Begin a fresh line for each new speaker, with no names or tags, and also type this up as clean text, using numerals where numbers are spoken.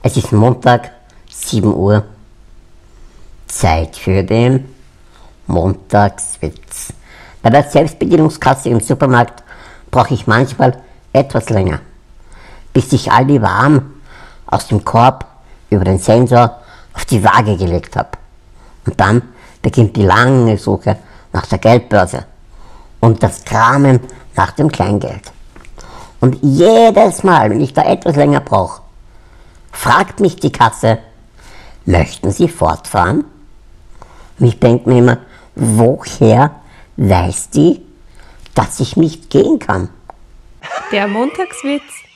Es ist Montag, 7 Uhr. Zeit für den Montagswitz. Bei der Selbstbedienungskasse im Supermarkt brauche ich manchmal etwas länger, bis ich all die Waren aus dem Korb über den Sensor auf die Waage gelegt habe. Und dann beginnt die lange Suche nach der Geldbörse und das Kramen nach dem Kleingeld. Und jedes Mal, wenn ich da etwas länger brauche, fragt mich die Kasse: Möchten Sie fortfahren? Und ich denke mir immer, woher weiß die, dass ich nicht gehen kann?
Der Montagswitz